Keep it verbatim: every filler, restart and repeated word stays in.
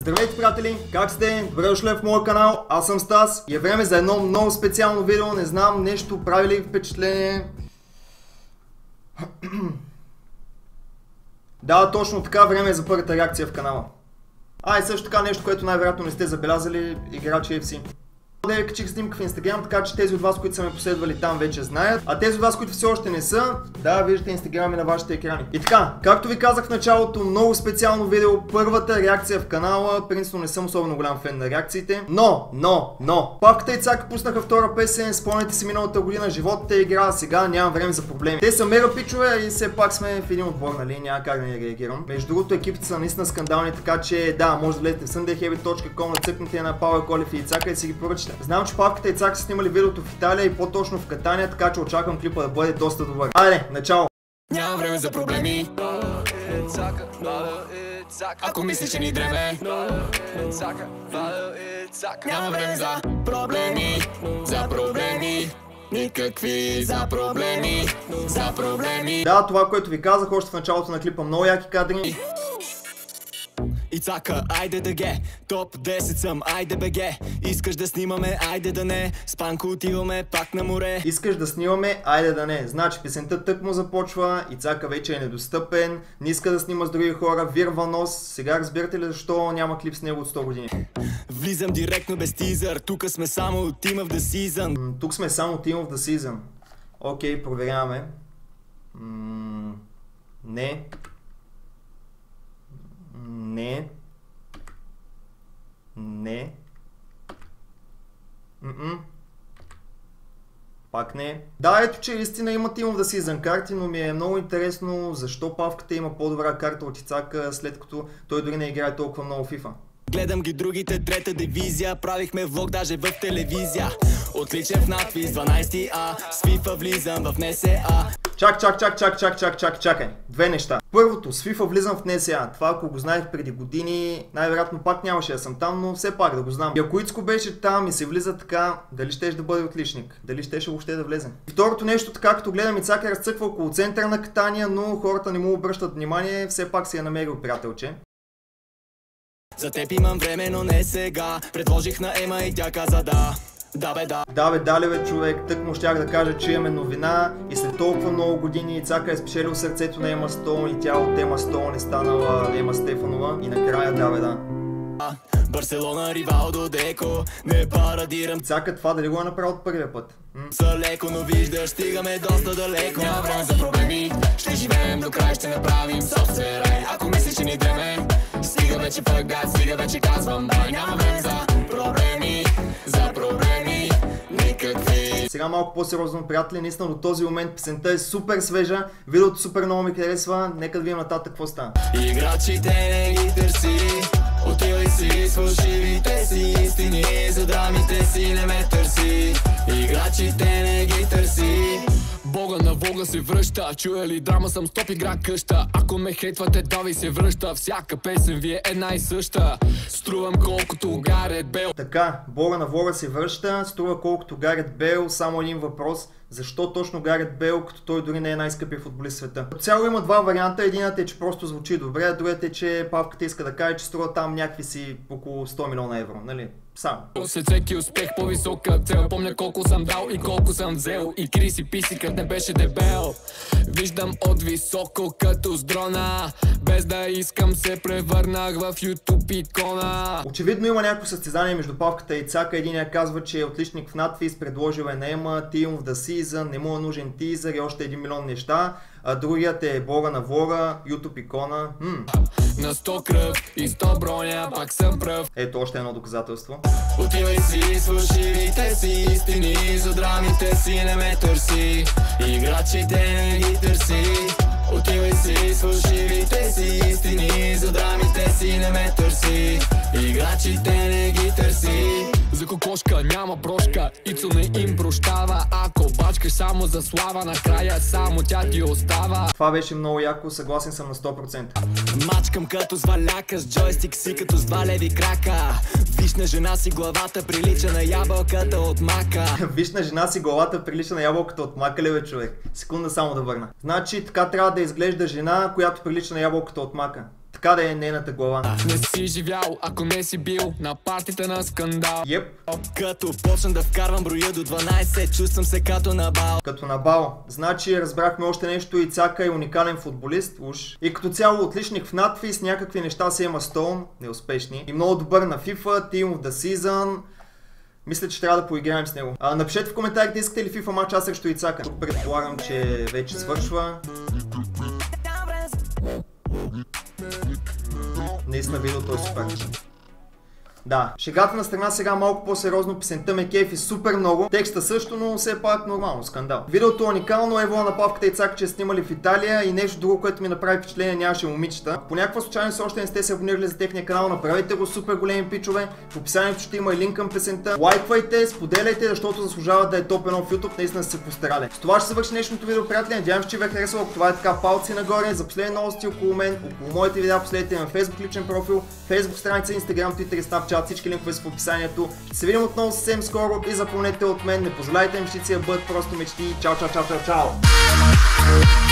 Здравейте, приятели! Как сте? Добре дошли в моя канал, аз съм Стас и е време за едно много специално видео, не знам, нещо прави ли впечатление. Да, точно така, време е за първата реакция в канала. А и също така нещо, което най-вероятно не сте забелязали, играч Еф Си. Да ви качих снимка в Инстаграм, така че тези от вас, които са ме последвали там, вече знаят. А тези от вас, които все още не са, да, виждате Инстаграми на вашите екрани. И така, както ви казах в началото, много специално видео, първата реакция в канала. Принципно не съм особено голям фен на реакциите. Но, но, но, Павката и Цака пуснаха втора песен, спомняте си миналата година, животът е игра, сега нямам време за проблеми. Те са мега пичове и все пак сме в един отбор, нали, няма как да не реагирам. Между другото, екипите са наистина скандални, така че да, може да влезете в съндей хеви точка ком, нацъкнете на Павел Колев и Цака и си ги поръчате. Знам, че Павката и Цака са снимали видеото в Италия и по-точно в Катания, така че очаквам клипа да бъде доста добър. Айде, начало! Нямам време за проблеми. Ако мислиш, че ни дреме. Нямам време за проблеми, за проблеми. Никакви за проблеми, за проблеми. Да, това, което ви казах още в началото на клипа, много яки кадри. И Цака, айде да ге, топ десет съм, айде беге. Искаш да снимаме, айде да не. С Панко отиваме пак на море. Искаш да снимаме, айде да не. Значи песента тък му започва и Цака вече е недостъпен. Не иска да снима с други хора, вирва нос. Сега разбирате ли защо няма клип с него от сто години? Влизам директно без тизър, тук сме само Team of the Season. М, тук сме само Team of the Season. Окей, проверяваме. М, не. Не. Не. М-м. Пак не. Да, ето че истина има Team of the Season карти, но ми е много интересно защо Павката има по-добра карта от Цака, след като той дори не играе толкова много FIFA. Гледам ги другите, трета дивизия. Правихме влог даже в телевизия. Отличен в надпис дванайсети А. С FIFA влизам в Н С А. Чак, чак, чак, чак, чак, чак, чак, чакай. Две неща. Първото, с FIFA влизам в Н С А. Това ако го знаех преди години, най-вероятно пак нямаше да съм там, но все пак да го знам. И ако Ицко беше там и се влиза така, дали щеше да бъде отличник? Дали щеше въобще да влезе? И второто нещо, така като гледам, Цака разцъква около центъра на Катания, но хората не му обръщат внимание, все пак си е намерил приятелче. За теб имам време, но не сега. Предложих на Ема и тя каза да. Да бе, да. Да бе, дали бе, човек, тък му щях да кажа, че имаме новина и след толкова много години Цака е спечелил сърцето на Ема Стоун и тя от Ема Стоун е станала Ема Стефанова и накрая да бе, да. Барселона, Ривалдо, Деко, не парадирам. Цака това дали го е направил от първия път? М? Са леко, но виждаш, стигаме доста далеко. Няма време за проблеми, ще живеем до край, ще направим собствен рай. Ако мислиш, че ни дреме, стига вече пъгат, стига вече казвам бай. Няма време за проблеми, за проблеми, никакви. Сега малко по-сериозно, приятели, наистина до този момент песента е супер свежа, видеото супер много ми харесва, нека да видим нататък какво става. Играчите не ги търси, отивай си с фалшивите си истини, за драмите си не ме търси. Играчите не ги търси. Бога на Бога се връща, чуя ли драма съм стоп игра къща. Ако ме хейтвате, давай се връща, всяка песен ви е една и съща. Струвам колкото Гарет Бейл. Така, Бога на Бога се връща, струва колкото Гарет Бейл, само един въпрос. Защо точно Гарет Бейл, като той дори не е най-скъпия футболист в света? От цяло има два варианта, едината е, че просто звучи добре, а другият е, че Павката иска да каже, че струва там някакви си около сто милиона евро, нали? Само. След всеки успех по-висока цел, помня колко съм дал и колко съм взел. И Криси писикът не беше дебел. Виждам от високо като с дрона, без да искам се превърнах в YouTube икона. Очевидно има някакво състезание между Павката и Цака. Единият казва, че е отличник в надпис, предложил е на Ема, Team of the Season, не му е нужен тизър и още един милион неща. А другият е Бога на Вора, YouTube икона. Хм. На сто кръв и сто броня, пак съм пръв. Ето още едно доказателство. Отивай си с фалшивите си истини, за драмите си не ме търси. Играчите не ги търси. Отивай си с фалшивите си истини, за драмите си не ме търси. Играчите не ги търси. За кокошка няма брошка, Ицо не им прощава. Ако бачкаш само за слава, накрая само тя ти остава. Това беше много яко, съгласен съм на сто процента. Мачкам като с валяка, с джойстик си като с два леви крака. Виж на жена си главата прилича на ябълката от мака. Виж на жена си главата прилича на ябълката от мака, ли бе, човек? Секунда само да върна. Значи така трябва да изглежда жена, която прилича на ябълката от мака. Така така да е нейната глава. Не си живял, ако не си бил на партите на скандал. Еп. Като почна да вкарвам броя до дванайсет, чувствам се като на бал. Като на бал. Значи разбрахме още нещо, Ицака е уникален футболист, уж. И като цяло отличник в надфис, някакви неща си има Стоун, неуспешни. И много добър на FIFA, Team of the Season. Мисля, че трябва да поиграем с него. А, напишете в коментарите, искате ли FIFA матч аз срещу Ицака. Тук предполагам, че вече свършва. Наистина видеото е супер. Да, шегата на страна, сега малко по-сериозно, песента ме кефи супер много. Текста също, но все пак нормално, скандал. Видеото е уникално, Ево на Павката и Ицака, че е снимали в Италия и нещо друго, което ми направи впечатление, нямаше момичета. По някаква случайност още не сте се абонирали за техния канал, направете го, супер големи пичове. В описанието ще има и линк към песента. Лайквайте, споделяйте, защото заслужава да е топ едно в YouTube, наистина са се постарали. С това ще завърши днешното видео, приятели, надявам се, че ви е харесало. Ако това е така, палци нагоре, за последни новости около мен, около моите видеа, последете на Facebook личен профил, Facebook страница, Instagram, Twitter и Snapchat. Всички линкове са в описанието. Ще се видим отново съвсем скоро и запомнете от мен, не позволяйте мечтици да бъдат просто мечти. Чао, чао, чао, чао, чао!